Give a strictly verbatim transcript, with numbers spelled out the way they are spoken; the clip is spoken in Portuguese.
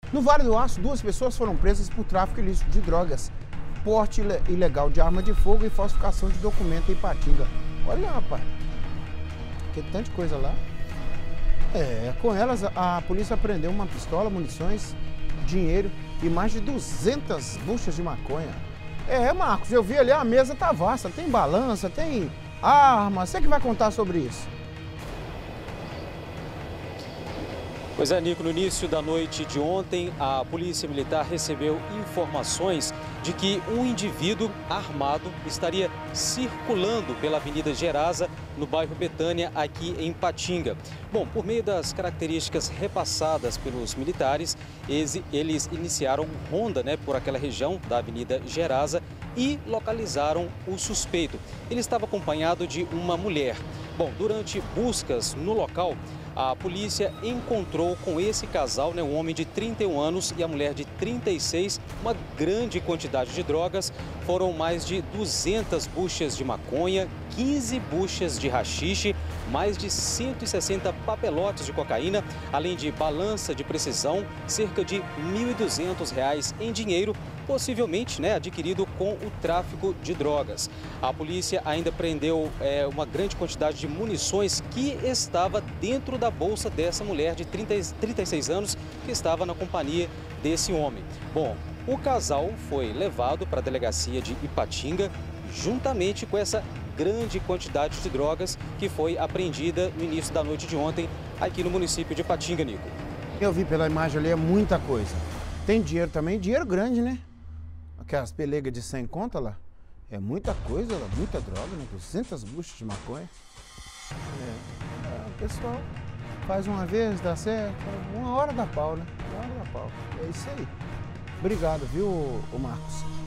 No Vale do Aço, duas pessoas foram presas por tráfico ilícito de drogas, porte ile- ilegal de arma de fogo e falsificação de documento em Ipatinga. Olha, rapaz, que tanta coisa lá. É, com elas a, a polícia apreendeu uma pistola, munições, dinheiro e mais de duzentas buchas de maconha. É, Marcos, eu vi ali, a mesa tá vasta, tem balança, tem arma, você que vai contar sobre isso. Pois é, Nico, no início da noite de ontem, a Polícia Militar recebeu informações de que um indivíduo armado estaria circulando pela Avenida Gerasa, no bairro Betânia, aqui em Ipatinga. Bom, por meio das características repassadas pelos militares, eles, eles iniciaram ronda, né, por aquela região da Avenida Gerasa e localizaram o suspeito. Ele estava acompanhado de uma mulher. Bom, durante buscas no local, a polícia encontrou com esse casal, né, um homem de trinta e um anos e a mulher de trinta e seis, uma grande quantidade de drogas. Foram mais de duzentas buchas de maconha, quinze buchas de haxixe, mais de cento e sessenta papelotes de cocaína, além de balança de precisão, cerca de mil e duzentos reais em dinheiro, possivelmente, né, adquirido com o tráfico de drogas. A polícia ainda prendeu é, uma grande quantidade de munições que estava dentro da bolsa dessa mulher de trinta, trinta e seis anos que estava na companhia desse homem. Bom, o casal foi levado para a delegacia de Ipatinga juntamente com essa grande quantidade de drogas que foi apreendida no início da noite de ontem aqui no município de Ipatinga, Nico. Eu vi pela imagem ali, é muita coisa. Tem dinheiro também, dinheiro grande, né? Aquelas pelegas de cem conta lá. É muita coisa, lá, muita droga, né? duzentas buchas de maconha. É, é, o pessoal faz uma vez, dá certo, uma hora dá pau, né? Uma hora dá pau. É isso aí. Obrigado, viu, ô Marcos?